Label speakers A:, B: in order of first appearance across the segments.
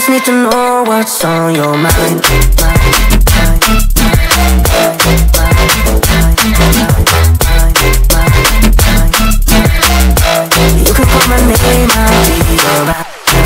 A: just need to know what's on your mind. You can call my name, I'll be alright.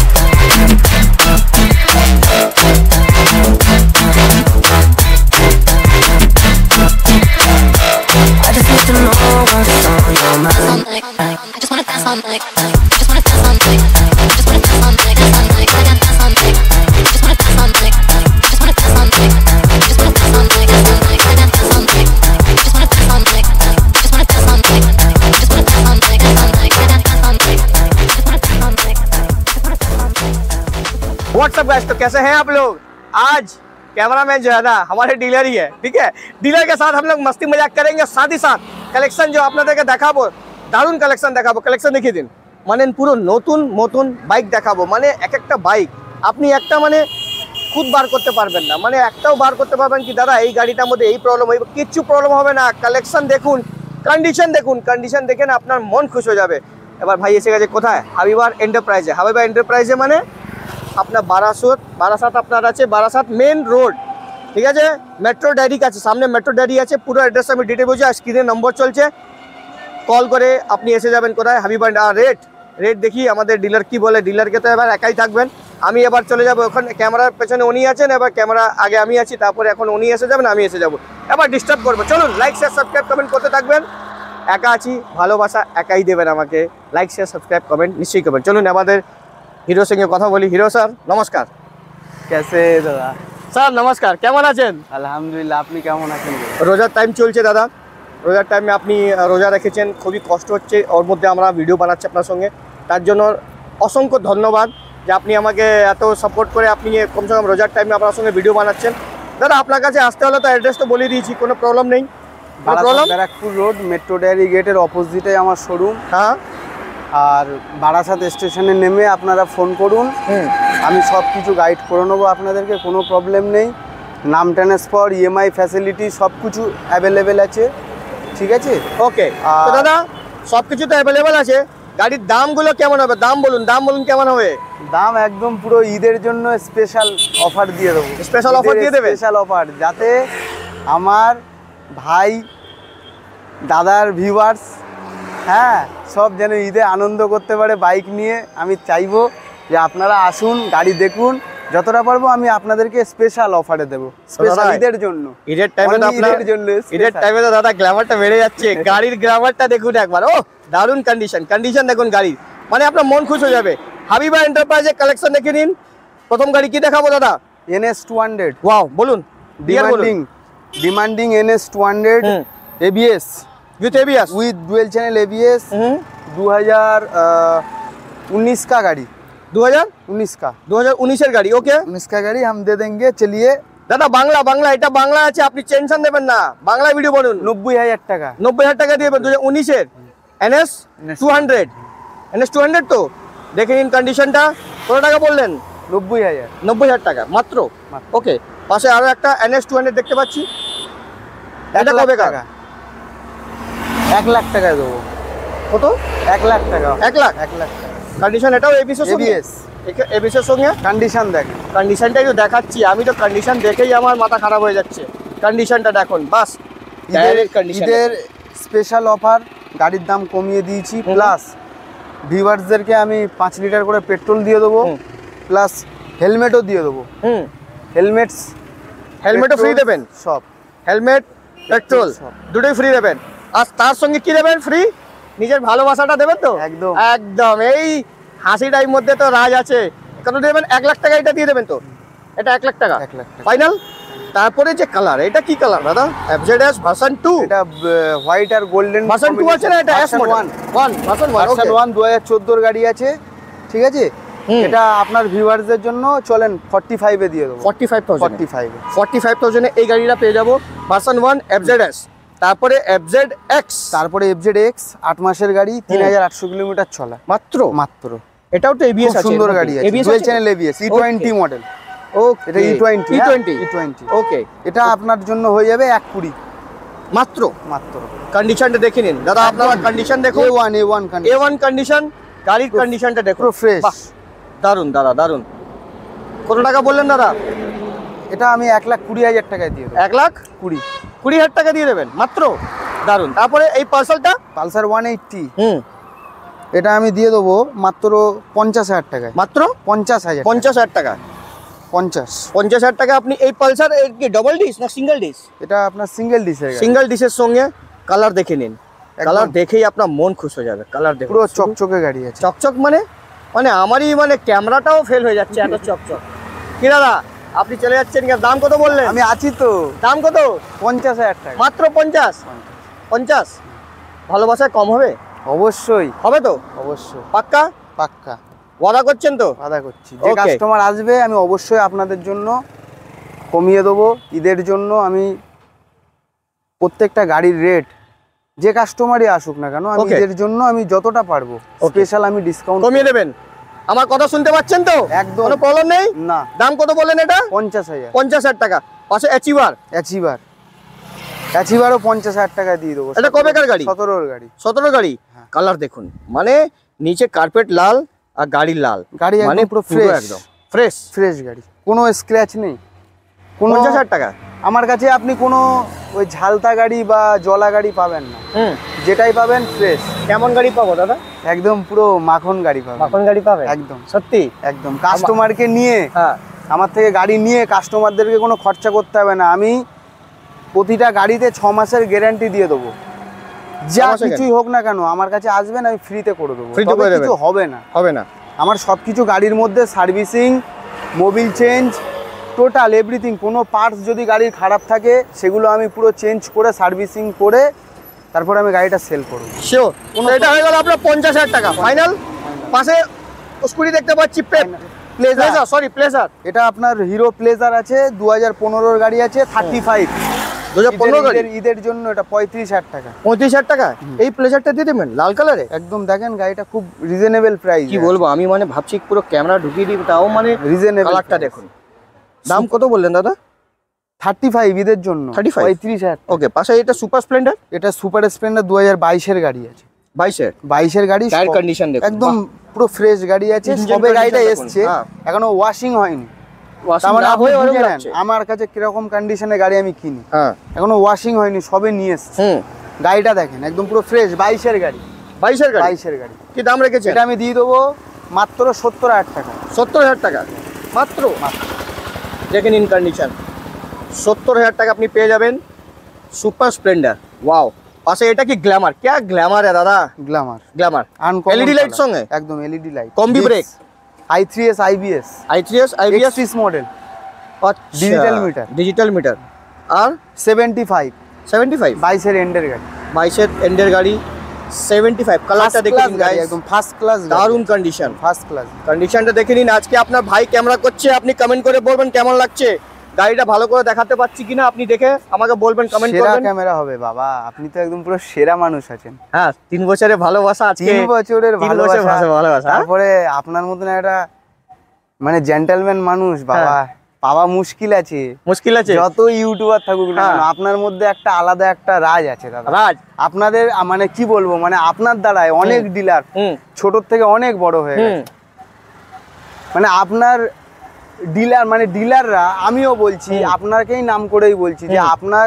A: I just need to know what's on your mind. I just wanna dance all night. I just wanna dance all night. I just wanna dance all night. Dance all night. I got dance all night. I just wanna dance all night. I just wanna dance all night. I just wanna dance all night. Dance all night. I got dance all night. I just wanna dance all night. I just wanna dance all night. I just wanna dance all night. Dance all night. I got dance all night. I just wanna dance all night. I just wanna dance all night.
B: What's up guys, तो कैसे हैं आप लोग। आज cameraman जो है ना हमारे डीलर ही है, ठीक है। डीलर के साथ हम लोग मस्ती मजाक करेंगे, साथ ही साथ কালেকশন जो আপনাদেরকে দেখাবো, দারুণ কালেকশন দেখাবো। কালেকশন দেখিয়ে দিন, মানে পুরো নতুন নতুন বাইক দেখাবো। মানে এক একটা বাইক আপনি একটা মানে খুদ বার করতে পারবেন না, মানে একটাও বার করতে পারবেন কি দাদা এই গাড়িটার মধ্যে এই প্রবলেম, এই কিচ্ছু প্রবলেম হবে না। কালেকশন দেখুন, কন্ডিশন দেখুন, কন্ডিশন দেখে না আপনার মন খুশ হয়ে যাবে। এবার ভাই এসে গেছে কোথায়? হাবিবার এন্টারপ্রাইজে। হাবিবার এন্টারপ্রাইজে মানে আপনার বারাসাত আপনার আছে, বারাসাত মেন রোড, ঠিক আছে। মেট্রো ডায়েরি আছে, সামনে মেট্রো ডায়েরি আছে। পুরো অ্যাড্রেস আমি ডিটেল বলছি, আর স্ক্রিনে নম্বর চলছে, কল করে আপনি এসে যাবেন কোথায় হাবিবার। আর রেট দেখি আমাদের ডিলার কি বলে। ডিলারকে তো এবার একাই থাকবেন, আমি এবার চলে যাবো ওখানে। ক্যামেরার পেছনে উনি আছেন, এবার ক্যামেরা আগে আমি আছি, তারপরে এখন উনি এসে যাবেন, আমি এসে যাবো। এবার ডিস্টার্ব করবো, চলুন লাইক শেয়ার সাবস্ক্রাইব কমেন্ট করতে থাকবেন। একা আছি, ভালোবাসা একাই দেবেন আমাকে। লাইক শেয়ার সাবস্ক্রাইব কমেন্ট নিশ্চয়ই করবেন। চলুন আমাদের হিরোর সঙ্গে কথা বলি। হিরো স্যার নমস্কার।
C: कैसे दादा?
B: স্যার নমস্কার, কেমন আছেন?
C: আলহামদুলিল্লাহ, আপনি কেমন আছেন?
B: রোজার টাইম চলছে দাদা, রোজার টাইমে আপনি রোজা রেখেছেন, খুবই কষ্ট হচ্ছে, ওর মধ্যে আমরা ভিডিও বানাচ্ছি আপনার সঙ্গে। তার জন্য অসংখ্য ধন্যবাদ যে আপনি আমাকে এত সাপোর্ট করে আপনি কমসে কম রোজার টাইমে আপনার সঙ্গে ভিডিও বানাচ্ছেন। দাদা আপনার কাছে আসতে হলে তো অ্যাড্রেস তো বলে দিয়েছি, কোনো প্রবলেম নেই।
C: ব্যারাকপুর রোড মেট্রো ডায়েরি গেটের অপোজিটে আমার শোরুম।
B: হ্যাঁ,
C: আর বারাসাত স্টেশনে নেমে আপনারা ফোন করুন, আমি সব কিছু গাইড করে নেবো আপনাদেরকে, কোনো প্রবলেম নেই। নাম ট্রান্সফার, ইএমআই ফ্যাসিলিটি সব কিছু অ্যাভেলেবেল আছে, ঠিক আছে।
B: ওকে তো দাদা সব কিছু তো অ্যাভেলেবেল আছে, গাড়ির দামগুলো কেমন হবে? দাম বলুন কেমন হবে?
C: দাম একদম পুরো ঈদের জন্য স্পেশাল অফার দিয়ে দেবো।
B: স্পেশাল অফার দিয়ে দেবে?
C: স্পেশাল অফার, যাতে আমার ভাই দাদার ভিউয়ার্স, হ্যাঁ, সব যেন ঈদে আনন্দ করতে পারে বাইক নিয়ে। আমি চাইবো যে আপনারা আসুন, গাড়ি দেখুন, যতটা পারবো আমি আপনাদেরকে স্পেশাল অফারে দেবো, স্পেশাল ঈদের জন্য।
B: ঈদের টাইমে তো আপনার ঈদের টাইমে তো দাদা গ্ল্যামারটা বেড়ে যাচ্ছে। গাড়ির গ্ল্যামারটা দেখুন একবার, ও দারুণ কন্ডিশন দেখুন গাড়ির, মানে আপনার মন খুশ হয়ে যাবে। হাবিবা এন্টারপ্রাইজের কালেকশন দেখে নিন। প্রথম গাড়ি কি দেখাবো দাদা?
C: NS 200।
B: ওয়াও, বলুন।
C: Demanding NS 200 ABS
B: with ABS,
C: with dual channel ABS। 2019 का गाड़ी,
B: 2019 এর গাড়ি। ওকে,
C: 19 का गाड़ी हम दे देंगे। चलिए
B: দাদা বাংলা এটা বাংলা আছে, আপনি টেনশন দেবেন না, বাংলায় ভিডিও বলুন।
C: 90,000 টাকা,
B: 90,000 টাকা দিয়ে 2019 এর NS 200 তো দেখে নিন কন্ডিশনটা। কত টাকা বললেন?
C: 90,000
B: টাকা মাত্র। ওকে, পাশে আরো একটা NS 200 দেখতে পাচ্ছি, এটা কবে টাকা?
C: 1 লাখ টাকা দেবো।
B: কত?
C: 1 লাখ টাকা।
B: 1 লাখ টাকা কন্ডিশন। এটাও ABS এর সঙ্গে
C: কন্ডিশন দেখ,
B: কন্ডিশনটা একটু দেখাচ্ছি। আমি তো কন্ডিশন দেখেই আমার মাথা খারাপ হয়ে যাচ্ছে। কন্ডিশনটা দেখুন বাস।
C: ঈদের স্পেশাল অফার, গাড়ির দাম কমিয়ে দিয়েছি, প্লাস ভিউয়ার্সদেরকে আমি 5 লিটার করে পেট্রোল দিয়ে দেবো, প্লাস হেলমেটও দিয়ে দেবো। হেলমেটও
B: ফ্রি দেবেন? সব হেলমেট পেট্রোল দুটোই ফ্রি দেবেন। আর তার সঙ্গে কি দেবেন ফ্রি? নিজের ভালোবাসাটা দেবেন তো?
C: একদম
B: একদম, এই হাসিটার মধ্যে তো রাজ আছে। কত দেবেন? 1 লাখ টাকা এটা দিয়ে দেবেন তো? এটা 1 লাখ টাকা ফাইনাল। তারপরে যে কালার, এটা কি কালার দাদা? FZS ভার্সন 2,
C: এটা হোয়াইট আর গোল্ডেন
B: ভার্সন 2 আছে না? এটা S মডেল 1 ভার্সন 1
C: 2014 গাড়ি আছে, ঠিক আছে। এটা আপনার ভিউয়ারদের জন্য চলেন 45 এ দিয়ে দেবো।
B: 45,000 এই গাড়িটা পেয়ে যাবো। ভার্সন 1 FZS, তারপরে FZX,
C: তারপরে FZX 8 মাসের গাড়ি, 3800 কিলোমিটার চলা মাত্র।
B: এটাও তো ABS আছে,
C: সুন্দর গাড়ি আছে, dual channel ABS E20 model.
B: Okay,
C: এটা E20।
B: ওকে,
C: এটা আপনার জন্য হয়ে যাবে 120 মাত্র।
B: কন্ডিশনটা দেখে নিন দাদা, আপনারা কন্ডিশন দেখুন। A1 কন্ডিশন, গাড়ির কন্ডিশনটা দেখুন,
C: ফ্রেশ,
B: দারুন দাদা, দারুন। কত টাকা বললেন দাদা?
C: এটা আমি 1,20,000 টাকায় দিয়ে দেবো।
B: 1,20,000 টাকা দিয়ে দেবেন মাত্র? দারুন। তারপরে এই পালসারটা?
C: পালসার 180,
B: হুম,
C: এটা আমি দিয়ে দেবো মাত্র 50,000 টাকায়।
B: মাত্র
C: 50,000,
B: 50,000 টাকা। 50,000 টাকা আপনি এই পালসার কি ডবল ডিস না সিঙ্গেল ডিস?
C: এটা আপনার সিঙ্গেল ডিসের গাড়ি।
B: সিঙ্গেল ডিসের সঙ্গে কালার দেখে নিন, কালার দেখেই আপনার মন খুশ হয়ে যাবে। কালার দেখুন,
C: পুরো চকচকে গাড়ি আছে।
B: চকচক মানে মানে আমারই মানে ক্যামেরাটাও ফেল হয়ে যাচ্ছে এত চকচক। কি দাদা আপনি চলে যাচ্ছেন? দাম কত বললেন?
C: আমি আছি তো।
B: দাম কত?
C: 50,000 টাকা
B: মাত্র 50? ভালোবাসায় কম হবে?
C: অবশ্যই
B: হবে তো?
C: অবশ্যই,
B: পাক্কা?
C: পাক্কা
B: ওয়াদা করছেন তো?
C: আদা করছি। যে
B: Okay.
C: কাস্টমার আসবে আমি অবশ্যই আপনাদের জন্য কমিয়ে দেবো। ঈদের জন্য আমি প্রত্যেকটা গাড়ির রেট, যে কাস্টমারই আসুক না কেন, আমি
B: Okay.
C: ঈদের জন্য আমি যতটা পারবো স্পেশাল আমি ডিসকাউন্ট
B: কমিয়ে দেবেন? আমার কথা শুনতে পাচ্ছেন তো?
C: একদম।
B: কোনো প্রবলেম নেই?
C: না।
B: দাম কত বললেন এটা?
C: 50,000।
B: 50,000 টাকা। পাশে অ্যাচিভার
C: অ্যাচিভারও 50,000 টাকা দিয়ে দেবো।
B: এটা কবেকার গাড়ি?
C: 17-র গাড়ি।
B: 17 গাড়ি।
C: হ্যাঁ।
B: কালার দেখুন, মানে নিচে কার্পেট লাল আর গাড়ি লাল,
C: গাড়ি
B: মানে
C: একদম পুরো ফ্রেশ,
B: একদম ফ্রেশ।
C: ফ্রেশ গাড়ি, কোনো স্ক্র্যাচ নেই। কোনো
B: 50,000 টাকা।
C: আমার কাছে আপনি কোনো ওই ঝালতা গাড়ি বা জলা গাড়ি পাবেন না,
B: হুম,
C: যেটাই পাবেন ফ্রেশ।
B: কেমন গাড়ি পাবো দাদা?
C: একদম পুরো মাখন গাড়ি পাবেন।
B: মাখন গাড়ি পাবে
C: একদম
B: সত্যি?
C: একদম। কাস্টমারকে নিয়ে,
B: হ্যাঁ,
C: আমার থেকে গাড়ি নিয়ে কাস্টমারদেরকে কোনো খরচা করতে হবে না। আমি প্রতিটা গাড়িতে 6 মাসের গ্যারান্টি দিয়ে দেবো। যা
B: 6 মাসের
C: কিছুই হোক না কেন আমার কাছে আসবেন, আমি ফ্রিতে করে দেবো।
B: Free তে
C: তবে
B: করে দেবেন?
C: কিছু হবে না।
B: হবে না?
C: আমার সব কিছু গাড়ির মধ্যে servicing, mobil change, total everything. কোনো পার্টস যদি গাড়ির খারাপ থাকে সেগুলো আমি পুরো চেঞ্জ করে সার্ভিসিং করে তারপরে আমি গাড়িটা সেল করব।
B: শিওর। এটা হয়ে গেল আপনার 50,000 টাকা ফাইনাল। পাশে স্কুটি দেখতে পাচ্ছি, প্লেজার, সরি প্লেজার।
C: এটা আপনার হিরো প্লেজার আছে, 2015-র গাড়ি আছে, 35।
B: 2015 গাড়ি।
C: ঈদের জন্য এটা 35,000 টাকা।
B: 35,000 টাকা এই প্লেজারটা দিয়ে দেবেন লাল কালারে?
C: একদম। দেখেন গাড়িটা খুব রিজনেবল প্রাইস।
B: কি বলবো আমি, মানে ভাবছি পুরো ক্যামেরা ঢুকিয়ে দিই, তাও মানে
C: রিজনেবল
B: কালারটা দেখুন। দাম কত বললেন দাদা?
C: 35 ঈদের জন্য
B: 35?
C: 35,000।
B: ওকে। পাশে এটা সুপার স্প্লেন্ডার?
C: এটা সুপার স্প্লেন্ডার 2022-এর গাড়ি আছে।
B: 22-এর
C: গাড়ি।
B: টায়ার কন্ডিশন দেখুন,
C: একদম পুরো ফ্রেশ গাড়ি আছে।
B: Engine
C: সবে গাড়িটা
B: condition
C: এসছে,
B: দেখুন, হ্যাঁ।
C: এখনো ওয়াশিং হয়নি।
B: Washing
C: তার মানে
B: না
C: আপনি
B: হয়ে
C: বুঝে
B: ওরকম
C: নেন
B: লাগছে।
C: আমার কাছে কিরকম কন্ডিশনে গাড়ি আমি কিনি।
B: হ্যাঁ,
C: এখনো ওয়াশিং হয়নি, সবে নিয়ে এসছে।
B: হুম।
C: গাড়িটা দেখেন একদম পুরো ফ্রেশ। 22-এর গাড়ি।
B: 22-এর গাড়ি।
C: 22-এর গাড়ি।
B: কি দাম রেখেছে?
C: এটা আমি দিয়ে দেবো মাত্র 70,000 টাকা।
B: 70,000 টাকা মাত্র? দেখে নিন কন্ডিশন। 70,000 টাকা আপনি পেয়ে যাবেন সুপার স্প্লেন্ডার। ওয়াও। পাশে এটা কি গ্ল্যামার? क्या গ্ল্যামার है দাদা?
C: গ্ল্যামার।
B: গ্ল্যামার এলইডি লাইট সঙ্গে?
C: একদম LED light.
B: Combi brake,
C: i3s IBS,
B: i3s IBS
C: Xtreme model,
B: আচ্ছা,
C: ডিজিটাল মিটার।
B: Digital meter. আর
C: 75
B: 75?
C: 22-এর এন্ডের গাড়ি।
B: 22-এর এন্ডের গাড়ি 75। কালারটা দেখে নিন গাইস,
C: একদম ফার্স্ট ক্লাস।
B: দারুণ কন্ডিশন।
C: ফার্স্ট ক্লাস
B: কন্ডিশনটা দেখে নিন। আজকে আপনার ভাই ক্যামেরা করছে, আপনি কমেন্ট করে বলবেন কেমন লাগছে, গাড়িটা ভালো করে দেখাতে পাচ্ছি কিনা আপনি দেখে আমাকে বলবেন, কমেন্ট
C: সেরা
B: করবেন।
C: ক্যামেরা হবে বাবা, আপনি তো একদম পুরো সেরা মানুষ আছেন।
B: হ্যাঁ, 3 বছরের ভালোবাসা আজকে।
C: 3 বছরের
B: 3 বছর ভালোবাসা।
C: তারপরে আপনার মতন একটা মানে জেন্টলম্যান মানুষ বাবা পাওয়া মুশকিল আছে।
B: মুশকিল আছে?
C: যত ইউটিউবার থাকুক না কেন, আপনার মধ্যে একটা আলাদা একটা রাজ আছে দাদা।
B: রাজ?
C: আপনাদের মানে কি বলবো, মানে আপনার দ্বারাই অনেক ডিলার ছোট থেকে অনেক বড় হয়ে গেছে। মানে আপনার ডিলার, মানে ডিলাররা, আমিও বলছি আপনাকেই নাম করেই বলছি যে আপনার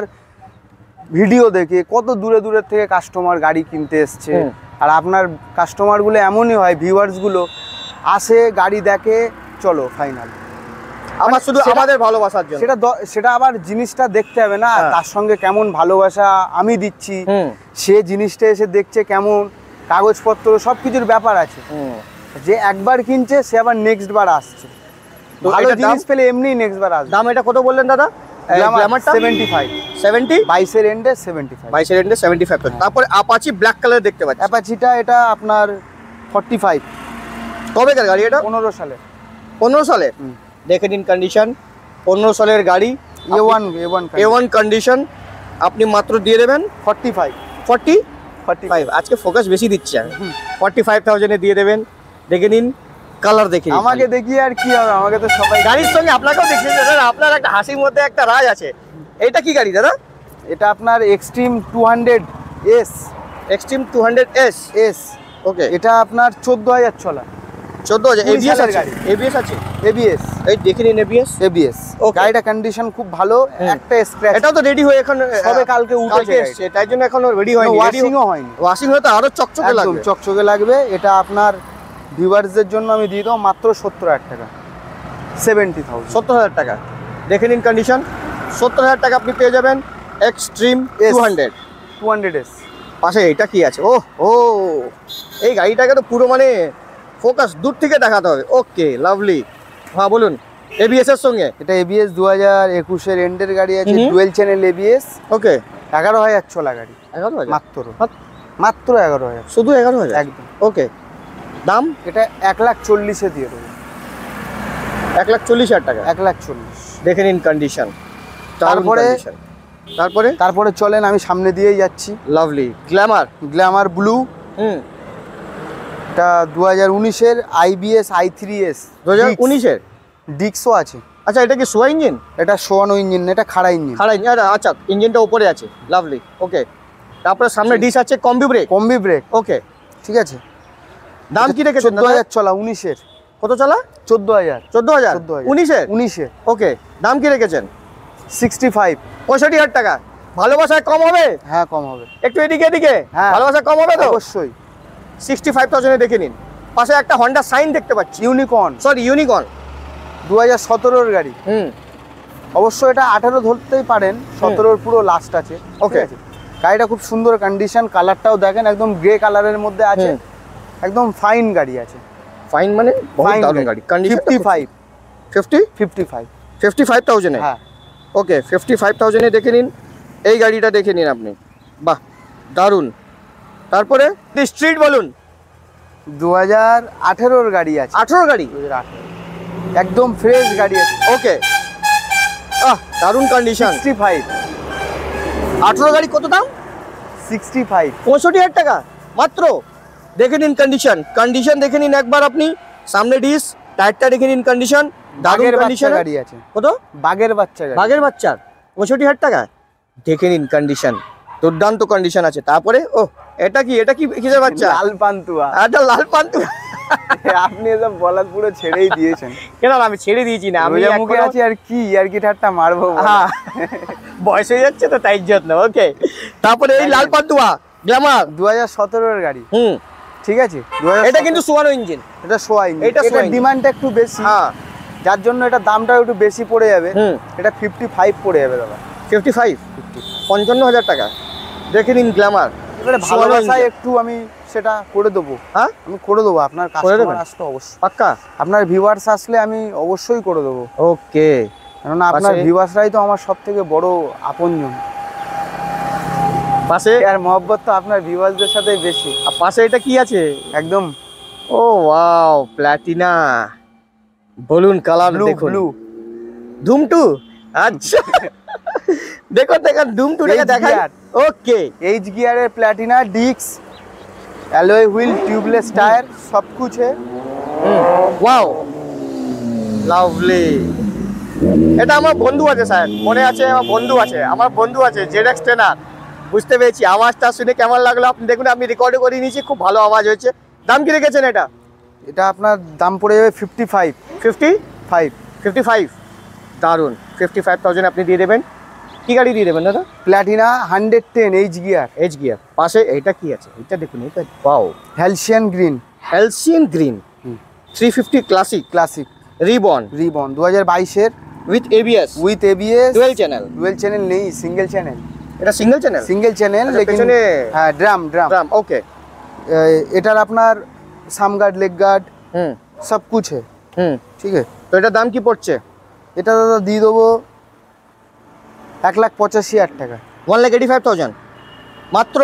C: ভিডিও দেখে কত দূরে দূরের থেকে কাস্টমার গাড়ি কিনতে এসছে। আর আপনার কাস্টমারগুলো এমনই হয়, ভিউয়ার্সগুলো আসে, গাড়ি দেখে, চলো ফাইনাল।
B: আমার শুধু আমাদের ভালোবাসার জন্য
C: সেটা আবার জিনিসটা দেখতে হবে না, তার সঙ্গে কেমন ভালোবাসা আমি দিচ্ছি, সে জিনিসটা এসে দেখছে কেমন, কাগজপত্র সবকিছুর ব্যাপার আছে। যে একবার কিনছে সে আবার নেক্সট বার আসছে, ভালো জিনিস পেলে এমনি নেক্সট বার আসবে।
B: দাম এটা কত বললেন দাদা? গ্ল্যামারটা
C: 75।
B: 70?
C: 22-এর এন্ডে 75।
B: 22-এর এন্ডে 75। তারপরে অ্যাপাচি ব্ল্যাক কালার দেখতে পাচ্ছি।
C: অ্যাপাচিটা এটা আপনার 45।
B: কবেকার গাড়ি এটা?
C: 15 সালে।
B: 15 সালে? দেখে নিন কন্ডিশন, 15 সালের গাড়ি, A1 কন্ডিশন। আপনি মাত্র দিয়ে দেবেন
C: 45।
B: 45? আজকে ফোকাস বেশি দিচ্ছে, 45,000-এ দিয়ে দেবেন। দেখে নিন কালার, দেখে নিন।
C: আমাকে দেখিয়ে আর কি হবে, আমাকে তো সবাই
B: গাড়ির সঙ্গে আপনাকেও দেখছেন দাদা, আপনার একটা হাসির মধ্যে একটা রাজ আছে। এটা কি গাড়ি দাদা?
C: এটা আপনার এক্সট্রিম 200S।
B: Extreme 200S?
C: ওকে। এটা আপনার 14,000 চলা।
B: 14,000
C: 20
B: এবিএস
C: সালের
B: আছে?
C: গাড়ি।
B: এবিএস আছে?
C: এবিএস
B: এই দেখে নিন এবিএস।
C: ABS
B: Okay.
C: গাড়িটা কন্ডিশন খুব ভালো, একটা স্ক্র্যাচ
B: এটাও তো রেডি হয়ে এখন
C: সবে কালকে উঠেছে
B: এসছে, তাই জন্য এখনো রেডি হয়নি।
C: ওয়াশিংও হয়নি,
B: ওয়াশিং হলে তো আরো চকচকে
C: একদম
B: লাগবে।
C: চকচকে লাগবে। এটা আপনার ভিউয়ার্সদের জন্য আমি দিয়ে দেবো মাত্র 70,000 টাকা, 70,000।
B: 70,000 টাকা দেখে নিন কন্ডিশন। 70,000 টাকা আপনি পেয়ে যাবেন এক্সট্রিম
C: Yes.
B: 200।
C: 200s
B: পাশে এটা কি আছে? ও ও, এই গাড়িটাকে তো পুরো মানে ফোকাস দূর থেকে দেখাতে হবে। Okay, lovely. হ্যাঁ বলুন। এবিএস এর সঙ্গে?
C: এটা এবিএস 2021 এন্ডের গাড়ি আছে,
B: হুম।
C: Dual channel ABS.
B: ওকে,
C: 11,000 চলা গাড়ি
B: 11,000
C: মাত্র, মাত্র 11,000
B: শুধু 11,000?
C: একদম।
B: ওকে, দাম?
C: এটা 1,40,000 দিয়ে দেবো,
B: 1,40,000 টাকা।
C: 1,40,000।
B: দেখে নিন কন্ডিশন।
C: তারপরে-
B: তারপরে
C: তারপরে চলেন আমি সামনে দিয়েই যাচ্ছি,
B: লাভলি গ্ল্যামার।
C: Glamour blue.
B: হুম,
C: এটা 2019-এর আইবিএস i3s,
B: 2019-এর।
C: ডিক্সও আছে।
B: আচ্ছা, এটা কি সোয়া ইঞ্জিন?
C: এটা শোয়ানো ইঞ্জিন, এটা খাড়া ইঞ্জিন,
B: খাড়া ইঞ্জিন? আচ্ছা, ইঞ্জিনটা উপরে আছে। লাভলি। ওকে, তারপরে সামনে ডিশ আছে, combi brake.
C: Combi brake.
B: Okay,
C: ঠিক আছে।
B: দাম কি রেখেছেন?
C: 14,000 চলা, 19-এর।
B: কত চলা?
C: 14,000।
B: 14,000?
C: 14,000
B: 19-এর?
C: 19-এর।
B: ওকে, দাম কি রেখেছেন?
C: 65।
B: 65,000 টাকা। ভালোবাসায় কম হবে?
C: হ্যাঁ, কম হবে
B: একটু এদিকে এদিকে।
C: হ্যাঁ।
B: ভালোবাসায় কম হবে তো?
C: অবশ্যই।
B: 65,000-এ দেখে নিন। পাশে একটা হন্ডা সাইন দেখতে পাচ্ছি,
C: ইউনিকর্ন
B: সরি ইউনিকর্ন।
C: 2017-এর গাড়ি।
B: হুম,
C: অবশ্য এটা 18 ধরতেই পারেন, 17-এর পুরো লাস্ট আছে।
B: Okay.
C: ঠিক আছে? গাড়িটা খুব সুন্দর কন্ডিশন, কালারটাও দেখেন একদম গ্রে কালারের মধ্যে আছে,
B: হুম।
C: একদম ফাইন গাড়ি আছে।
B: ফাইন মানে বহুত
C: Fine
B: দারুণ গাড়ি। কন্ডিশন
C: 55। 55।
B: 55,000-এ?
C: হ্যাঁ,
B: ওকে, 55,000-এ দেখে নিন। এই গাড়িটা দেখে নিন আপনি। বাহ, দারুণ। তারপরে স্ট্রিট বলুন।
C: 2018-এর গাড়ি আছে।
B: 18 গাড়ি?
C: 2018 একদম ফ্রেশ গাড়ি আছে।
B: ওকে, দারুণ কন্ডিশন।
C: 65।
B: 18 গাড়ি কত দাম?
C: 65।
B: 65,000 টাকা মাত্র। দেখে নিন কন্ডিশন। কন্ডিশন দেখে নিন একবার আপনি। সামনে ডিস, টায়ারটা দেখে নিন কন্ডিশন। দারুণ
C: বাগের বাচ্চা
B: কন্ডিশন।
C: গাড়ি আছে।
B: কত?
C: বাগের বাচ্চা গাড়ি।
B: বাঘের বাচ্চার 65,000 টাকা। দেখে নিন কন্ডিশন, দুর্দান্ত কন্ডিশন আছে। তারপরে ও, এটা কি? এটা কি কিসের বাচ্চা?
C: লাল পান্তুয়া।
B: একটা লাল পান্তু।
C: আপনি এসব বলার পুরো ছেড়েই দিয়েছেন।
B: কেন আমি ছেড়ে দিয়েছি না, আমি
C: রোজা মুখে আছি আর কি আর কি ঠাট্টা মারবো বলো?
B: হ্যাঁ, বয়স হয়ে যাচ্ছে তো তাই জন্য। ওকে, তারপরে এই লাল পান্তুয়া গ্ল্যামার।
C: 2017-এর গাড়ি।
B: হুম,
C: ঠিক আছে।
B: এটা কিন্তু সোয়ানো ইঞ্জিন।
C: এটা সোয়া ইঞ্জিন।
B: এটা সোয়া
C: এটা
B: ইঞ্জিন।
C: ডিমান্ডটা একটু বেশি,
B: হ্যাঁ,
C: যার জন্য এটা দামটা একটু বেশি পড়ে যাবে।
B: হুম।
C: এটা 55 পড়ে যাবে দাদা।
B: 55, 55,000 টাকা। দেখে নিন গ্ল্যামার।
C: এবারে
B: সোয়ানো
C: ভালোবাসায়
B: ইঞ্জিন।
C: একটু আমি সেটা করে দেবো।
B: হ্যাঁ,
C: আমি করে দেবো, আপনার
B: করে দেবেন?
C: কাস্টমার আসলে অবশ্যই,
B: পাক্কা?
C: আপনার ভিউয়ার্স আসলে আমি অবশ্যই করে দেবো।
B: ওকে,
C: কেননা আপনার
B: পাশে-
C: ভিউয়ার্সরাই তো আমার সব থেকে বড় আপনজন,
B: পাশে
C: আর মহব্বত তো আপনার ভিউয়ার্সদের সাথে বেশি।
B: পাশে এটা কি আছে?
C: একদম
B: ও ওয়াও, প্ল্যাটিনা। বলুন কালার
C: ব্লু
B: দেখুন।
C: ব্লু।
B: ধুম 2? আচ্ছা, দেখুন দেখুন ধুম 2 টাকে
C: H
B: দেখাই।
C: gear।
B: ওকে,
C: এইচ গিয়ারের প্ল্যাটিনা, ডিক্স, অ্যালয় হুইল, টিউবলেস টায়ার, সব কিছু
B: ওয়াও, লাভলি। এটা আমার বন্ধু আছে স্যার, মনে আছে? আমার বন্ধু আছে জেডএক্স টেনার। বুঝতে পেরেছি। আওয়াজটা শুনে কেমন লাগলো আপনি দেখুন, আমি রেকর্ডও করে নিয়েছি, খুব ভালো আওয়াজ হয়েছে। দাম কি রেখেছেন এটা?
C: এটা আপনার দাম পড়ে যাবে 55।
B: 55? দারুন। 55,000 আপনি দিয়ে দেবেন। কি গাড়ি দিয়ে দেবেন দাদা?
C: Platina 110 H gear.
B: H gear. পাশে এটা কি আছে? এটা দেখুন, এটা wow,
C: Halcyon green.
B: Halcyon green 350 Classic
C: Classic
B: ribbon
C: ribbon 2022-এর
B: with ABS,
C: with ABS.
B: Dual channel.
C: Dual channel নেই, সিঙ্গেল চ্যানেল।
B: এটা সিঙ্গেল চ্যানেল?
C: সিঙ্গেল চ্যানেল,
B: আচ্ছা,
C: লেকিন
B: পেছনে
C: হ্যাঁ ড্রাম ড্রাম।
B: ড্রাম। ওকে,
C: এটার আপনার সামগার্ড, লেগ গার্ড
B: হুম
C: সব कुछ है।
B: হুম।
C: ঠিক আছে।
B: তো এটার দাম কি পড়ছে?
C: এটা দাদা দিয়ে দেবো 1,85,000 টাকা।
B: 1,85,000 মাত্র?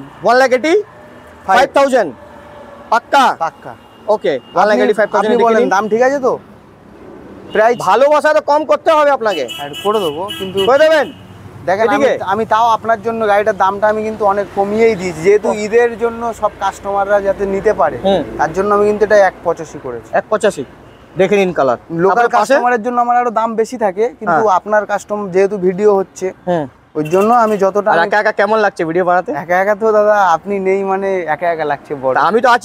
B: 1,85,000 পাক্কা?
C: পাক্কা।
B: ওকে, 1,85,000
C: আপনি বলেন দাম ঠিক আছে তো? প্রাইস
B: ভালোবাসা তো কম করতে হবে আপনাকে।
C: করে দেবো, কিন্তু
B: করে দেবেন?
C: দেখেন
B: এদিকে?
C: আমি তাও আপনার জন্য গাড়িটার দামটা আমি কিন্তু অনেক কমিয়েই দিয়েছি, যেহেতু ঈদের জন্য সব কাস্টমাররা যাতে নিতে পারে,
B: হুম।
C: তার জন্য আমি কিন্তু এটা 1,85 করেছি।
B: 1,85 দেখে নিন কালার।
C: লোকাল কাস্টমারের জন্য আমার আরো দাম বেশি থাকে, কিন্তু
B: হ্যাঁ।
C: আপনার কাস্টমার যেহেতু ভিডিও হচ্ছে,
B: হুম।
C: ওই জন্য আমি যতটা
B: আর একা একা কেমন লাগছে ভিডিও বানাতে?
C: একা একা তো দাদা আপনি নেই, মানে একা একা লাগছে বড়।
B: তা আমি তো আছি,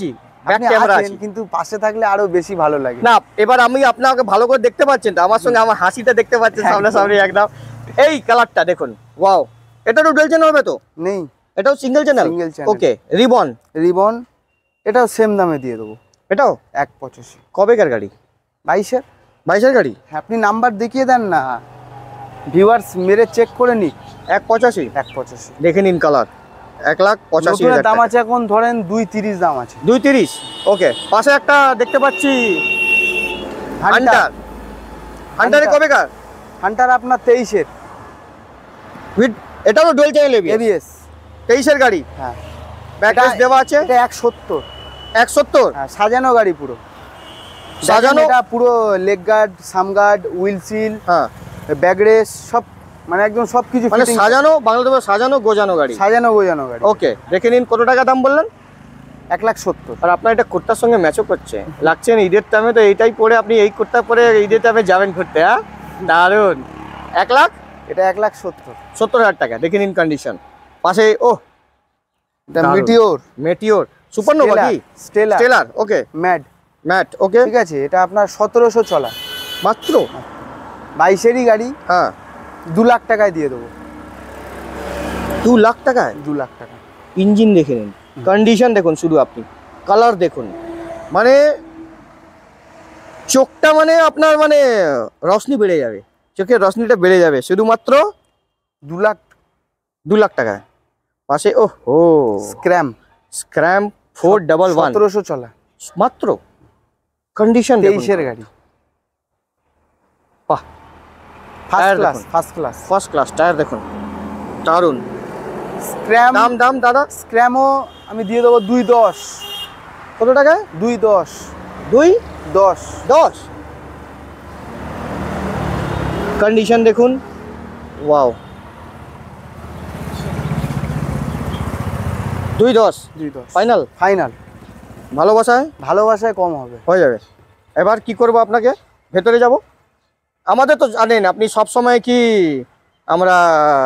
B: ব্যাক
C: আপনি
B: ক্যামেরা
C: আছেন,
B: আছে
C: কিন্তু পাশে থাকলে আরো বেশি ভালো লাগে।
B: না। এবার আমি আপনাকে ভালো করে দেখতে পাচ্ছেন তো, আমার সঙ্গে আমার হাসিটা দেখতে পাচ্ছেন
C: একদম।
B: সামনাসামনি একদম। এই কালারটা দেখুন, ওয়াও, এটা তো ডুয়াল চ্যানেল হবে তো?
C: নেই,
B: এটাও single channel?
C: Single channel।
B: Okay. Ribbon?
C: Ribbon এটাও সেম দামে দিয়ে দেবো,
B: এটাও
C: 1.85।
B: কবেকার গাড়ি?
C: 22-এর।
B: 22-এর গাড়ি?
C: আপনি নাম্বার দেখিয়ে দেন না, ভিউয়ার্স মেরে চেক করে নিক।
B: 1.85?
C: 1.85।
B: দেখে নিন কালার, 1,85,000
C: নতুনের দাম আছে এখন ধরেন 2.30 দাম আছে।
B: 2.30? ওকে। পাশে একটা দেখতে পাচ্ছি হান্টার। হান্টারে কবেকার?
C: হান্টার আপনার 23-এর।
B: উইথ এটাও ডুয়াল চ্যানেল
C: এবিএস।
B: 23-এর গাড়ি?
C: হ্যাঁ।
B: ব্যাকলাইট দেওয়া আছে?
C: এটা 170।
B: 170?
C: হ্যাঁ, সাজানো গাড়ি পুরো।
B: সাজানো?
C: এটা পুরো leg guard, sump guard, wheel seal,
B: হ্যাঁ,
C: ব্যাক রেস সব, মানে একদম সবকিছু
B: মানে
C: fitting।
B: সাজানো, বাংলাদেশে সাজানো গোজানো গাড়ি।
C: সাজানো গোজানো গাড়ি।
B: ওকে, দেখে নিন কত টাকা দাম বললেন?
C: 1,70,000।
B: আর আপনার এটা কুর্তার সঙ্গে ম্যাচও করছে, লাগছেন ঈদের টাইমে তো এইটাই পরে আপনি এই কুর্তা পরে ঈদের টাইমে যাবেন ঘুরতে। হ্যাঁ, দারুন। 1,70,000
C: এটা 1,70,000।
B: টাকা। দেখে নিন কন্ডিশন। পাশে ও
C: এটা
B: দারুণ।
C: মিটিওর,
B: মেটিওর সুপারনোভা কি?
C: Stellar,
B: Stellar. Okay.
C: Mad.
B: Matte. Okay,
C: ঠিক আছে, এটা আপনার 1700 চলা,
B: মাত্র
C: 22-এরই গাড়ি।
B: হ্যাঁ,
C: 2 লাখ টাকায় দিয়ে দেবো।
B: 2 লাখ টাকায়?
C: 2 লাখ টাকা।
B: ইঞ্জিন দেখে নিন, কন্ডিশন দেখুন, শুধু আপনি কালার দেখুন, মানে চোখটা মানে আপনার মানে রশনি বেড়ে যাবে, চোখের রশনিটা বেড়ে যাবে শুধুমাত্র
C: 2 লাখ।
B: 2 লাখ টাকায়। পাশে ও হো
C: স্ক্র্যাম,
B: স্ক্র্যাম 411
C: 1700 চলা,
B: মাত্র। কন্ডিশন
C: 23-এর গাড়ি।
B: বাহ,
C: ফার্স্ট
B: টায়ার
C: ক্লাস,
B: দেখুন।
C: First class.
B: First class tyre দেখুন, দারুন।
C: স্ক্র্যাম,
B: দাম দাদা?
C: স্ক্র্যামও আমি দিয়ে দেবো 2.10।
B: কত টাকায়?
C: 2.10।
B: 2.10 কন্ডিশন দেখুন, ওয়াও। 2.10
C: 2.10
B: ফাইনাল?
C: ফাইনাল।
B: ভালোবাসায়
C: ভালোবাসায় কম হবে।
B: হয়ে যাবে। এবার কি করব, আপনাকে ভেতরে যাব। আমাদের তো জানেন আপনি সব সময় কি আমরা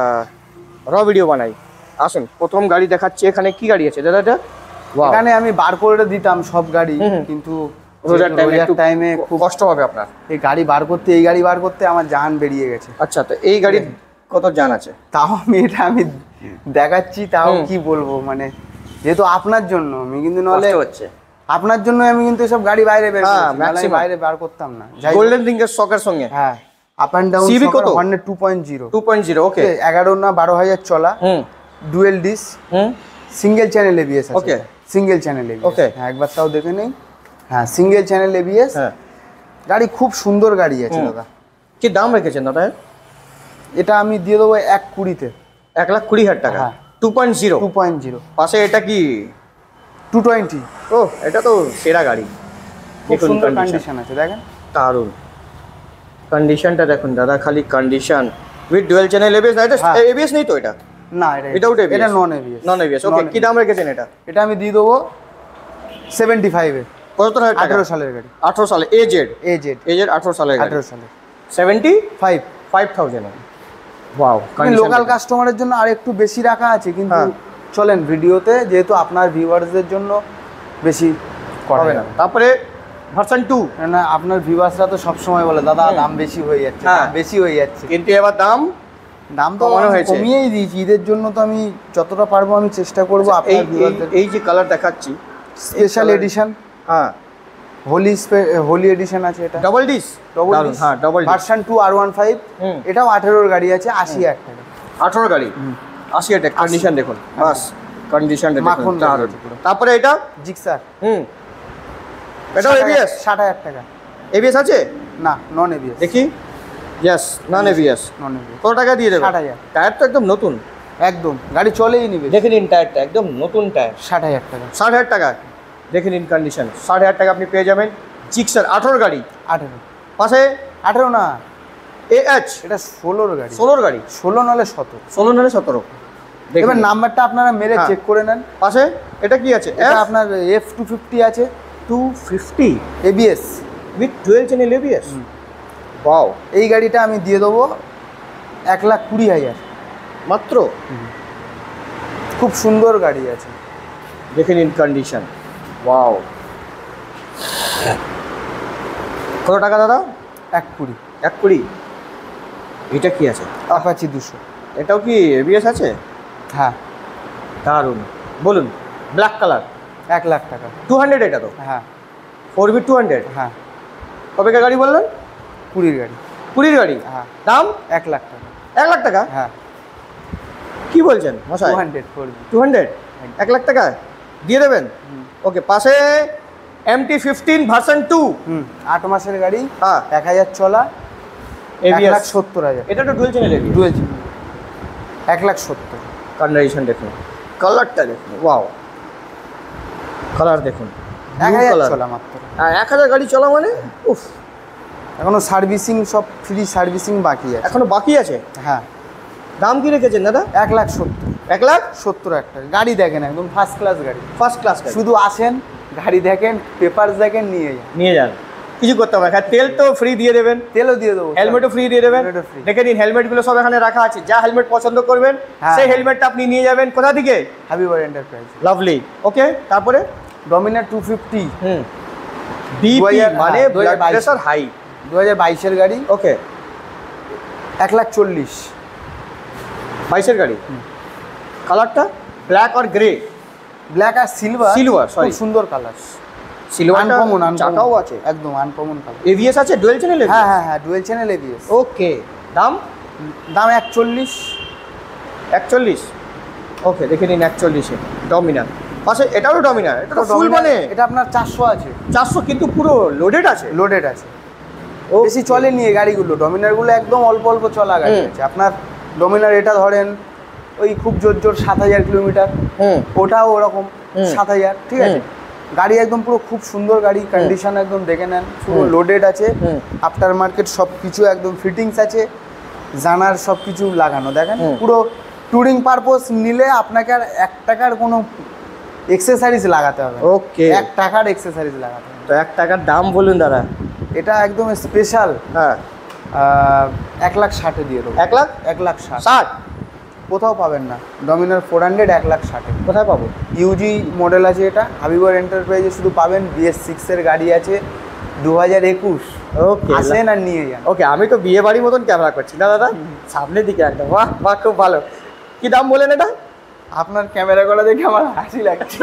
B: ভিডিও বানাই। আসুন, প্রথম গাড়ি দেখাচ্ছি। এখানে কি গাড়ি আছে দাদা এটা? ওয়াও,
C: এখানে আমি বার করে দিতাম সব গাড়ি,
B: হুম।
C: কিন্তু
B: রোজার
C: টাইমে
B: খুব
C: খুব
B: কষ্ট হবে আপনার।
C: এই গাড়ি বার করতে আমার জান বেরিয়ে গেছে।
B: আচ্ছা, তো এই গাড়ির কত জান আছে?
C: তাও আমি দেখাচ্ছি, তাও
B: হুম।
C: কি বলবো, মানে যেহেতু আপনার জন্য আমি কিন্তু, নলে
B: কষ্ট হচ্ছে।
C: আপনার জন্য আমি কিন্তু সব গাড়ি বাইরে বের
B: হ্যাঁ,
C: করেছি, নাহলে আমি
B: maximum।
C: বাইরে বার করতাম না। যাই হোক,
B: গোল্ডেন রিংয়ের শকের সঙ্গে
C: হ্যাঁ, আপ অ্যান্ড ডাউন
B: CV কত?
C: 2.0।
B: 2.0। ওকে।
C: 11 না 12,000 চলা,
B: হুম
C: ডুয়েল ডিস,
B: হুম
C: সিঙ্গেল চ্যানেল এবিএস আছে।
B: Okay.
C: Single channel ABS.
B: Okay.
C: হ্যাঁ, একবার তাও দেখে নেই। হ্যাঁ, সিঙ্গেল চ্যানেল এবিএস
B: হ্যাঁ।
C: গাড়ি, খুব সুন্দর গাড়ি আছে দাদা।
B: কি দাম রেখেছেন দাদা?
C: এটা আমি দিয়ে দেবো 1,20,000-তে।
B: 1,20,000 টাকা।
C: হ্যাঁ।
B: 2.0।
C: 2.0
B: পাশে এটা কি?
C: 220।
B: ও, এটা তো সেরা গাড়ি।
C: খুব
B: দেখুন
C: সুন্দর
B: condition।
C: কন্ডিশন আছে, দেখেন।
B: দারুন কন্ডিশনটা দেখুন দাদা, খালি condition with dual channel ABS. না, এটা
C: হ্যাঁ।
B: এবিএস নেই তো? এটা
C: না, এটা
B: Without ABS?
C: এটা নন এবিএস।
B: Non ABS. ওকে, কি দাম রেখেছেন এটা?
C: এটা আমি দিয়ে দেবো 75-এ।
B: কত টাকা?
C: 18 সালের গাড়ি।
B: 18 সালে এজেড।
C: এজেড।
B: 18 সালের গাড়ি।
C: 18 সালের
B: 75,000। ওয়াও,
C: লোকাল কাস্টমারের জন্য আর একটু বেশি রাখা আছে, কিন্তু
B: হ্যাঁ।
C: চলেন ভিডিওতে, যেহেতু আপনার ভিউয়ার্সদের জন্য বেশি করা
B: হবে না। তারপরে ভার্সন 2,
C: না, আপনার ভিউয়ার্সরা তো সবসময় বলে দাদা দাম বেশি হয়ে যাচ্ছে,
B: হ্যাঁ।
C: দাম বেশি হয়ে যাচ্ছে।
B: কিন্তু এবার দাম
C: দাম তো
B: কমানো
C: আমি
B: হয়েছে।
C: কমিয়েই দিয়েছি ঈদের জন্য, তো আমি যতটা পারবো আমি চেষ্টা করবো
B: এই
C: আপনার ভিউয়ারদের।
B: এই যে কালার দেখাচ্ছি,
C: স্পেশাল
B: colour-
C: এডিশন,
B: হ্যাঁ,
C: হোলি এডিশন আছে এটা।
B: Double disc. হ্যাঁ, ডাবল ডিস।
C: Version 2 R15।
B: হুম।
C: এটাও 18-এর গাড়ি আছে, 80,000 টাকা।
B: 18 গাড়ি, 80 টাকা। কন্ডিশন দেখুন, বাস কন্ডিশনটা
C: মাখন
B: দেখুন,
C: গাড়ি
B: দারুণ।
C: আছে পুরো।
B: তারপরে এটা
C: জিক্সার
B: এটাও এবিএস।
C: 60,000 টাকা।
B: এবিএস আছে
C: না, নন এবিএস।
B: দেখি। Yes, non ABS.
C: Non ABS.
B: কত টাকা দিয়ে দেবেন?
C: 60,000।
B: টায়ার তো একদম নতুন,
C: একদম গাড়ি চলেই নিবে।
B: দেখে নিন টায়ারটা, একদম নতুন টায়ার।
C: 60,000 টাকা।
B: 60,000 টাকা দেখে নিন কন্ডিশন। 60,000 টাকা আপনি পেয়ে যাবেন জিক্সার 18 গাড়ি।
C: 18
B: পাশে
C: 18 না,
B: এএইচ
C: এটা 16-র গাড়ি।
B: 16 গাড়ি।
C: 16 নাহলে 17।
B: 16 নাহলে 17।
C: এবার নাম্বারটা আপনারা মেরে
B: হ্যাঁ।
C: চেক করে নেন।
B: পাশে এটা কি আছে?
C: এটা আপনার F250 আছে,
B: 250
C: ABS
B: with dual channel ABS. Wow,
C: এই গাড়িটা আমি দিয়ে দেবো 1,20,000।
B: মাত্র।
C: খুব সুন্দর গাড়ি আছে।
B: দেখে নিন কন্ডিশন, ওয়াও। কত টাকা দাদা?
C: 120।
B: 120। এটা কি আছে?
C: অ্যাপাচি 200।
B: এটাও কি এবিএস আছে?
C: হ্যাঁ।
B: দারুন, বলুন। ব্ল্যাক কালার,
C: 1 লাখ টাকা।
B: 200 এটা তো?
C: হ্যাঁ।
B: 4B 200।
C: হ্যাঁ।
B: কবেকার গাড়ি বললেন?
C: 20 গাড়ি।
B: 20 গাড়ি?
C: হ্যাঁ।
B: দাম?
C: 1 লাখ টাকা।
B: 1 লাখ টাকা?
C: হ্যাঁ।
B: কি বলছেন মশাই?
C: 200 4B।
B: 200? 1 লাখ টাকা দিয়ে দেবেন? ওকে। পাশে MT-15 ভার্সন 2।
C: 8 মাসের গাড়ি।
B: হ্যাঁ।
C: 1000 চলা।
B: ABS
C: 1,70,000।
B: এটা তো dual channel ABS.
C: Dual 1,70,000।
B: Condition দেখুন, কালারটা দেখুন, ওয়াও, কালার দেখুন,
C: 1000 চলা মাত্র।
B: 1000 গাড়ি চলা মানে উফ।
C: এখনো সার্ভিসিং, সব ফ্রি সার্ভিসিং বাকি আছে।
B: এখনো বাকি আছে?
C: হ্যাঁ।
B: দাম কি রেখেছেন দাদা?
C: 1,70,000।
B: 1,70,000
C: টাকা। গাড়ি দেখেন, একদম ফার্স্ট ক্লাস গাড়ি।
B: First class.
C: শুধু আসেন, গাড়ি দেখেন, পেপারস দেখেন, নিয়ে যান।
B: নিয়ে যান, কিছু করতে হবে না। তেল তো ফ্রি দিয়ে দেবেন,
C: তেলও দিয়ে দেবো,
B: হেলমেটও ফ্রি দিয়ে দেবেন।
C: হেলমেটও free।
B: দেখে নিন, হেলমেটগুলো সব এখানে রাখা আছে। যা হেলমেট পছন্দ করবেন
C: হ্যাঁ।
B: সেই হেলমেটটা আপনি নিয়ে যাবেন। কোথা থেকে?
C: হাবিবর এন্টারপ্রাইজ।
B: লাভলি। ওকে, তারপরে
C: ডমিনার 250।
B: বিপি
C: 2000
B: মানে
C: হ্যাঁ,
B: ব্লাড
C: 2022
B: প্রেশার হাই।
C: 2022 গাড়ি।
B: ওকে।
C: 1,40,000।
B: 22 গাড়ি। কালারটা ব্ল্যাক আর গ্রে।
C: ব্ল্যাক আর সিলভার।
B: Silver, sorry।
C: খুব সুন্দর কালার।
B: Silver
C: uncommon.
B: চাকাও আছে,
C: একদম আনকমন কালার।
B: এবিএস আছে, ডুয়েল চ্যানেল।
C: হ্যাঁ হ্যাঁ হ্যাঁ, ডুয়েল চ্যানেল এবিএস।
B: ওকে। দাম?
C: দাম 41।
B: 41। ওকে, দেখে নিন 41-এ ডমিনার। পাশে এটাও ডমিনার। এটা তো ফুল মানে
C: এটা আপনার 400 আছে।
B: 400, কিন্তু পুরো লোডেড আছে।
C: লোডেড আছে।
B: Okay.
C: বেশি চলেনি এই গাড়িগুলো। ডমিনারগুলো একদম অল্প অল্প চলা গাড়ি আছে। আপনার ডমিনার এটা ধরেন ওই খুব জোর 7,000 কিলোমিটার। ওটাও ওরকম 7,000। ঠিক আছে। গাড়ি একদম পুরো খুব সুন্দর গাড়ি, কন্ডিশন একদম দেখে নেন, পুরো লোডেড আছে। আফটার মার্কেট সব কিছু একদম ফিটিংস আছে, জানার সব কিছু লাগানো। দেখেন পুরো ট্যুরিং পারপোজ নিলে আপনাকে আর 1 টাকার কোনো এক্সেসরিজ লাগাতে হবে।
B: ওকে।
C: 1 টাকার এক্সেসরিজ লাগাতে হবে।
B: তো 1 টাকার দাম বলুন দাদা।
C: এটা একদম স্পেশাল।
B: হ্যাঁ।
C: 1,60,000 দিয়ে দেবো।
B: 1,60,000?
C: 1,60,000 কোথাও পাবেন না। ডমিনার 400 1,60,000।
B: কোথায় পাবো?
C: ইউজি মডেল আছে এটা। হাবিবর এন্টারপ্রাইজে শুধু পাবেন। BS6 এর গাড়ি আছে, 2021।
B: ওকে,
C: আসেন আর নিয়ে যান।
B: ওকে। আমি তো বিয়ে বাড়ির মতন ক্যামেরা করছি না দাদা, সামনের দিকে একদম। বাহ বাহ, খুব ভালো। কি দাম বলেন এটা?
C: আপনার ক্যামেরা করা দেখে আমার হাসি লাগছে।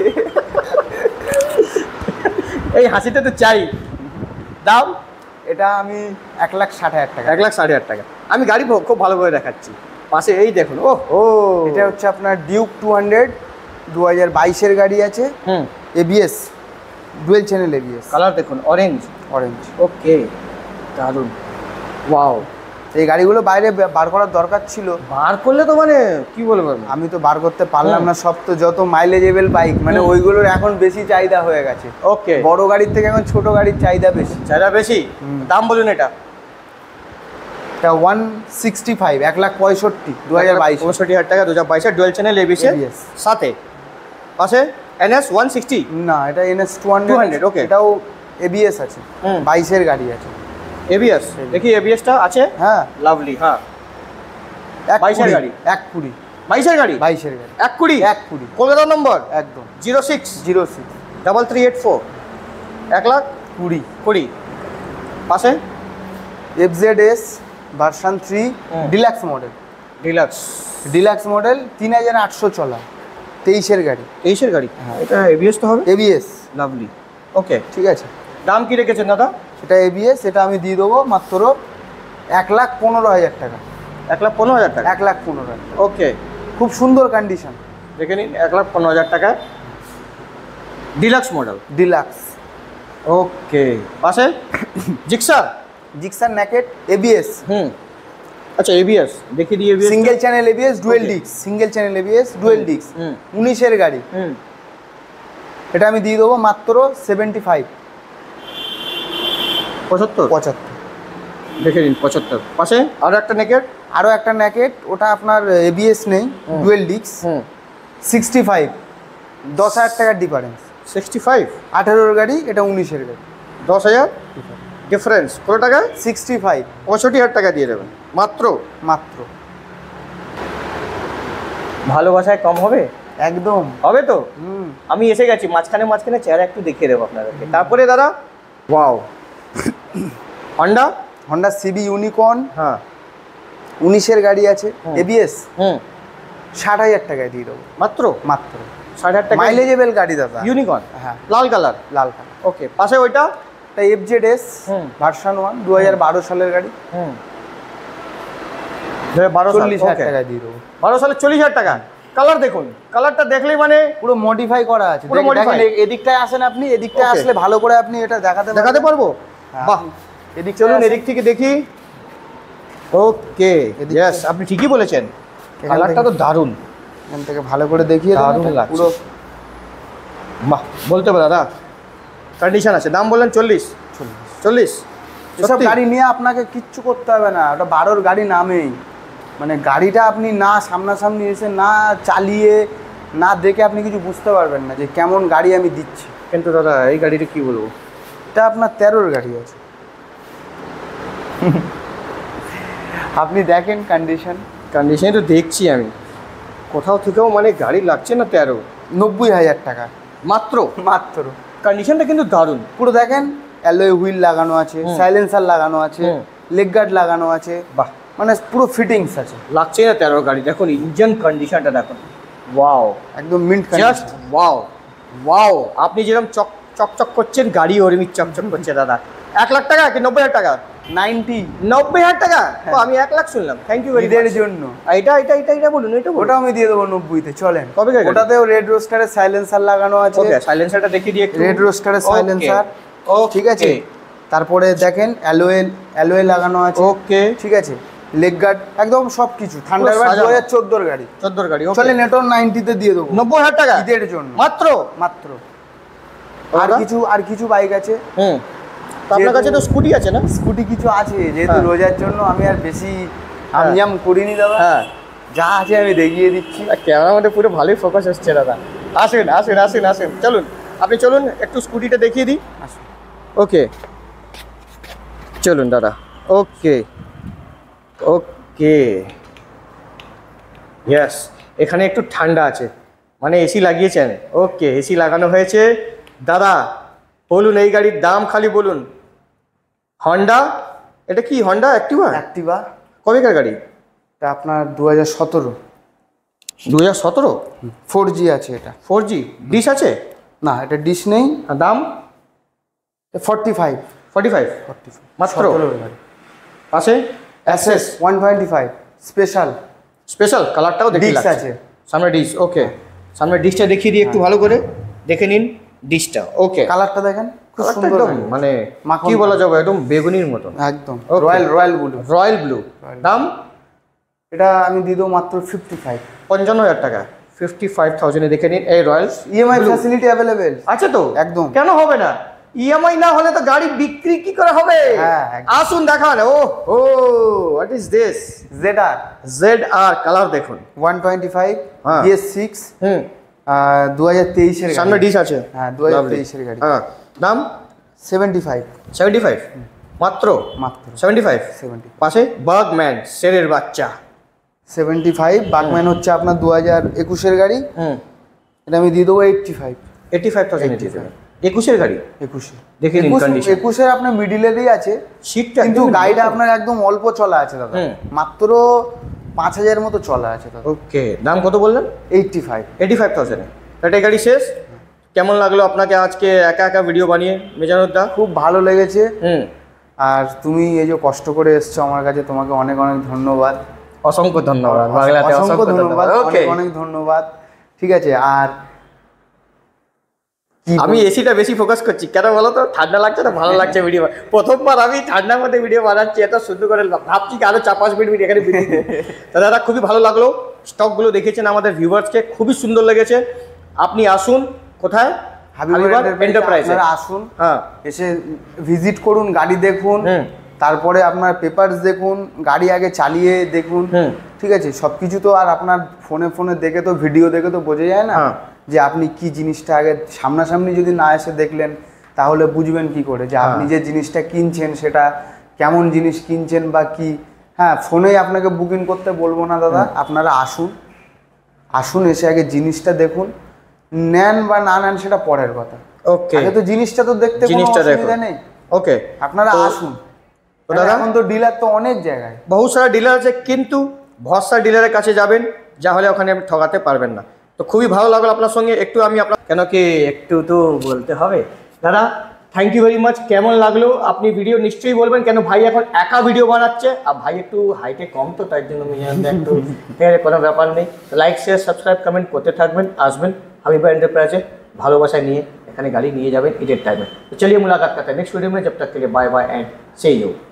B: এই হাসিটা তো চাই। দাম?
C: এটা আমি 1,60,000 টাকা।
B: 1,60,000 টাকা। আমি গাড়ি খুব ভালো করে দেখাচ্ছি। পাশে এই দেখুন, ও ও,
C: এটা হচ্ছে আপনার ডিউক 200, 2022 এর গাড়ি আছে। ABS, dual channel ABS.
B: Colour দেখুন, অরেঞ্জ।
C: অরেঞ্জ।
B: ওকে, দারুন, ওয়াও।
C: এই গাড়িগুলো বাইরে বার করার দরকার ছিল,
B: বার করলে তো মানে কি বলবো,
C: আমি তো বার করতে পারলাম না। সব তো যত মাইলেজেবল বাইক মানে ওইগুলোর এখন বেশি চাহিদা হয়ে গেছে।
B: ওকে।
C: বড় গাড়ির থেকে এখন ছোট গাড়ির চাহিদা বেশি।
B: চাহিদা বেশি। দাম বলুন এটা?
C: এটা 165, 1,65,000, 2022।
B: 65,000 টাকা, 2022 ডুয়েল চ্যানেল এবিএস সাথে। পাশে NS 160।
C: না, এটা NS 200।
B: ওকে।
C: এটাও এবিএস আছে, 22 এর গাড়ি আছে।
B: এবিএস দেখি, এবিএসটা আছে।
C: হ্যাঁ,
B: লাভলি। হ্যাঁ, 22 এর গাড়ি।
C: 1,20।
B: 22 এর গাড়ি।
C: 22 এর গাড়ি।
B: 1,20।
C: 1,20।
B: কলকাতা নম্বর
C: একদম
B: 06
C: 06
B: 3384। 1,20,20। পাশে
C: FZS version 3 deluxe model. Deluxe model 3,800 চলা, 23 এর গাড়ি।
B: 23 এর গাড়ি। হ্যাঁ, এটা এবিএস তো হবে।
C: এবিএস।
B: লাভলি। ওকে,
C: ঠিক আছে।
B: দাম কি রেখেছেন দাদা?
C: এটা এবিএস, এটা আমি দিয়ে দেবো মাত্র 1,15,000 টাকা।
B: 1,15,000 টাকা।
C: 1,15,000 টাকা।
B: ওকে,
C: খুব সুন্দর কন্ডিশন।
B: দেখে নিন, 1,15,000 টাকা, ডিলাক্স মডেল।
C: ডিলাক্স।
B: ওকে। পাশে জিক্সার।
C: Gixxer naked ABS.
B: আচ্ছা, এবিএস দেখি দিই। ABS
C: single channel ABS, dual disc. Single channel ABS, dual disc. 19 এর গাড়ি। এটা আমি দিয়ে দেবো মাত্র 75।
B: 75। দেখে নিন, 75। পাশে আরো একটা নেকেট।
C: আরও একটা নেকেট, ওটা আপনার এবিএস নেই, ডুয়েল ডিস্ক। 65, 10,000 টাকার ডিফারেন্স।
B: 65।
C: 18 এর গাড়ি, এটা 19 এর গাড়ি।
B: 10,000 ডিফারেন্স। কত টাকা?
C: 65।
B: 65,000 টাকা দিয়ে দেবেন মাত্র। ভালোবাসায় কম হবে?
C: একদম
B: হবে তো। আমি এসে গেছি, মাঝখানে চেহারা একটু দেখিয়ে দেবো আপনাদেরকে। তারপরে দাদা wow Honda
C: Honda CB Unicorn,
B: হ্যাঁ
C: 19-এর গাড়ি আছে, এবিএস,
B: হুম
C: 60,000 টাকায় দিয়ে দেবো
B: মাত্র
C: মাত্র।
B: 60,000 টাকা
C: মাইলেজেবল গাড়ি দাদা,
B: ইউনিকর্ন
C: হ্যাঁ
B: লাল কালার।
C: লাল কালার।
B: ওকে পাশে ওইটা
C: এটা এফজেডএস
B: হুম।
C: ভার্সন 1, 2012 সালের গাড়ি,
B: হুম 12
C: 40,000 টাকায় দিয়ে দেবো।
B: 12 সালে 40,000 টাকা। কালার দেখুন, কালারটা দেখলেই মানে
C: পুরো মডিফাই করা আছে,
B: পুরো modify।
C: দেখেন এদিকটায় আসেন আপনি, এদিকটায়
B: Okay।
C: আসলে ভালো করে আপনি এটা
B: দেখাতে পারবো।
C: হ্যাঁ।
B: বাহ
C: এদিক
B: চলুন এদিক থেকে দেখি। ওকে
C: এদিক
B: ইয়েস আপনি ঠিকই বলেছেন,
C: এখান
B: কালারটা তো
C: থেকে-
B: দারুণ।
C: এখান থেকে ভালো করে দেখিয়ে দেবো,
B: দারুণ
C: এটা
B: লাগছে।
C: পুরো
B: বাহ বলতে পারো দাদা, কন্ডিশন আছে। দাম বললেন 40। 40
C: এসব গাড়ি নিয়ে আপনাকে কিচ্ছু করতে হবে না, ওটা 12-র গাড়ি নামেই, মানে গাড়িটা আপনি না সামনাসামনি এসে না চালিয়ে না দেখে আপনি কিছু বুঝতে পারবেন না যে কেমন গাড়ি আমি দিচ্ছি।
B: কিন্তু দাদা এই গাড়িটা কি বলবো,
C: এটা আপনার 13-র গাড়ি আছে, আপনি দেখেন কন্ডিশন
B: কন্ডিশন তো দেখছি আমি, কোথাও থেকেও মানে গাড়ি লাগছে না 13।
C: 90,000 টাকা
B: মাত্র
C: মাত্র।
B: কন্ডিশনটা কিন্তু দারুণ।
C: পুরো দেখেন অ্যালয় হুইল লাগানো আছে, সাইলেন্সার লাগানো আছে,
B: হুম।
C: লেগ গার্ড লাগানো আছে,
B: বাহ
C: মানে পুরো ফিটিংস আছে,
B: লাগছে না 13 গাড়ি। দেখুন ইঞ্জিন কন্ডিশনটা দেখুন, ওয়াও
C: একদম মিন্ট
B: জাস্ট ওয়াও ওয়াও। আপনি যেরকম চকচক করছেন গাড়ি ওরমই চকচক করছে দাদা। 1 লাখ টাকা কি 90,000 টাকা?
C: 90
B: 90,000 টাকা। ও আমি 1 লাখ শুনলাম, থ্যাংক ইউ ভেরি
C: ঈদের
B: মাচ।
C: জন্য
B: এটা বলুন, এটা বলুন।
C: ওটা আমি দিয়ে দেবো 90-তে, চলেন।
B: কবে গাড়ি?
C: ওটাতেও রেড রোস্টারের সাইলেন্সার লাগানো আছে,
B: ওকে সাইলেন্সারটা দেখিয়ে দিয়ে একটু।
C: রেড রোস্টারের
B: Okay,
C: সাইলেন্সার,
B: okay,
C: ঠিক আছে। তারপরে দেখেন অ্যালয় লাগানো আছে,
B: ওকে
C: ঠিক আছে, লেগ গার্ড একদম সব কিছু। থান্ডারবার্ড
B: সাজানো।
C: 2014-র গাড়ি,
B: 14 গাড়ি। ওকে
C: চলেন এটাও 90-তে দিয়ে দেবো
B: 90,000 টাকা
C: ঈদের জন্য
B: মাত্র।
C: মাত্র।
B: দাদা?
C: আর কিছু বাইক আছে,
B: হুম তো আপনার কাছে তো স্কুটি আছে না?
C: স্কুটি কিছু আছে, যেহেতু
B: হ্যাঁ।
C: রোজার জন্য আমি আর বেশি আমজাম করিনি দাদা,
B: হ্যাঁ
C: যা আছে আমি দেখিয়ে দিচ্ছি।
B: ক্যামেরার মধ্যে পুরো ভালোই ফোকাস হচ্ছে দাদা। আসেন আসেন আসেন আসেন, চলুন আপনি চলুন একটু স্কুটিটা দেখিয়ে দিই।
C: আসুন।
B: ওকে চলুন দাদা। ওকে ওকে ইয়েস, এখানে একটু ঠান্ডা আছে, মানে এসি লাগিয়েছেন। ওকে এসি লাগানো হয়েছে। দাদা বলুন এই গাড়ির দাম খালি বলুন। হন্ডা, এটা কি হন্ডা অ্যাক্টিভা?
C: অ্যাক্টিভা,
B: কবেকার গাড়ি?
C: এটা আপনার 2017,
B: 2017।
C: 4G আছে এটা।
B: 4G ডিশ আছে?
C: না, এটা ডিশ নেই।
B: আর দাম?
C: 45
B: 45 মাত্র।
C: 17-র গাড়ি।
B: পাশে
C: SS 125 স্পেশাল,
B: স্পেশাল কালারটাও দেখি
C: ডিস্ক
B: লাগছে।
C: আছে।
B: সামনে ডিশ, ওকে সামনে ডিশটা দেখিয়ে দিই একটু ভালো করে, দেখে নিন ডিশটা। ওকে
C: কালারটা দেখেন খুব
B: কালারটা
C: সুন্দর
B: একদম
C: গাড়ি।
B: মানে
C: মাখন
B: কি বলা যাবে, একদম বেগুনির মতন,
C: একদম
B: Okay.
C: Royal blue.
B: Royal blue. দাম?
C: এটা আমি দিয়ে দেবো মাত্র 55।
B: 55,000 টাকা। 55,000-এ দেখে নিন এই রয়্যাল।
C: ইএমআই ফ্যাসিলিটি অ্যাভেলেবেল
B: আছে তো?
C: একদম।
B: কেন হবে না? ইএমআই না হলে তো গাড়ি বিক্রি কি করে হবে?
C: হ্যাঁ, একদম।
B: আসুন দেখান। ও ও what is this?
C: ZR
B: ZR কালার দেখুন।
C: 125
B: হ্যাঁ।
C: BS6
B: হুম
C: 2023-এর গাড়ি।
B: সামনে ডিশ আছে।
C: হ্যাঁ 2023-এর গাড়ি।
B: হ্যাঁ দাম?
C: 75
B: 75 মাত্র।
C: মাত্র
B: 75
C: 70
B: পাশে বাগম্যান শেরের বাচ্চা।
C: 75 বাগম্যান হচ্ছে আপনার 2021-এর গাড়ি,
B: হুম
C: এটা আমি দিয়ে দেবো 85।
B: 85,000 দিয়ে দেবেন। 21-এর গাড়ি
C: 21
B: দেখে নিন condition।
C: 21-এর আপনার মিডিলেরই আছে,
B: সিটটা
C: কিন্তু গাড়িটা আপনার একদম অল্প চলা আছে দাদা,
B: হুম।
C: মাত্র 5,000 মতো চলা আছে দাদা।
B: ওকে দাম কত বললেন?
C: 85।
B: 85,000-এ এটা গাড়ি শেষ। কেমন লাগলো আপনাকে আজকে একা একা ভিডিও বানিয়ে মেজানুর দা?
C: খুব ভালো লেগেছে,
B: হুম
C: আর তুমি এই যে কষ্ট করে এসছো আমার কাছে, তোমাকে অনেক অনেক ধন্যবাদ।
B: অসংখ্য ধন্যবাদ। বাংলাতে
C: অসংখ্য ধন্যবাদ,
B: ওকে
C: অনেক অনেক ধন্যবাদ। ঠিক আছে, আর কি
B: আমি এসিটা বেশি ফোকাস করছি কেন বলো তো? ঠান্ডা লাগছে না, ভালো লাগছে ভিডিও। প্রথমবার আমি ঠান্ডার মধ্যে ভিডিও বানাচ্ছি, এত সুন্দর করে ভাবছি কি আরো 4-5 মিনিট এখানে ভিডিও তা দাদা খুবই ভালো লাগলো। স্টকগুলো দেখেছেন আমাদের ভিউয়ার্সকে, খুবই সুন্দর লেগেছে। আপনি আসুন কোথায়?
C: হাবিবুর
B: এন্টারপ্রাইজে
C: আপনারা আসুন,
B: হ্যাঁ
C: এসে ভিজিট করুন, গাড়ি দেখুন,
B: হুম।
C: তারপরে আপনার পেপারস দেখুন, গাড়ি আগে চালিয়ে দেখুন,
B: হুম।
C: ঠিক আছে। সব কিছু তো আর আপনার ফোনে দেখে তো, ভিডিও দেখে তো বোঝা যায় না
B: হ্যাঁ।
C: যে আপনি কি জিনিসটা আগে সামনাসামনি যদি না এসে দেখলেন তাহলে বুঝবেন কি করে যে আপনি যে জিনিসটা কিনছেন সেটা কেমন জিনিস কিনছেন বা কি। হ্যাঁ, ফোনেই আপনাকে বুকিং করতে বলবো না দাদা, আপনারা আসুন, এসে আগে জিনিসটা দেখুন, নেন বা না নেন সেটা পরের কথা,
B: ওকে
C: আগে তো জিনিসটা তো দেখতে কোনো
B: জিনিসটা দেখো।
C: অসুবিধা নেই।
B: ओके
C: আপনারা
B: তো
C: আসুন।
B: তো দাদা
C: এখন তো ডিলার তো অনেক জায়গায়।
B: बहुत सारा ডিলার আছে কিন্তু ভরসা ডিলারের কাছে যাবেন, যা হলে ওখানে আপনি ঠকাতে পারবেন না। তো খুবই ভালো লাগলো আপনার সঙ্গে একটু আমি আপনার কেন কি একটু তো বলতে হবে দাদা। Thank you very much. কেমন লাগলো আপনি ভিডিও নিশ্চয়ই বলবেন, কেন ভাই এখন একা ভিডিও বানাচ্ছে আর ভাই একটু হাইটে কম, তো তাই জন্য একটু কোনো ব্যাপার নেই। লাইক শেয়ার সাবস্ক্রাইব কমেন্ট করতে থাকবেন, আসবেন হাবিবা एंटरप्राइजे ভালোবাসা নিয়ে এখানে গাড়ি নিয়ে যাবেন ঈদের টাইমে। তো চলিए मुलाकात करते हैं नेक्स्ट वीडियो में, जब तक के लिए bye bye and see you.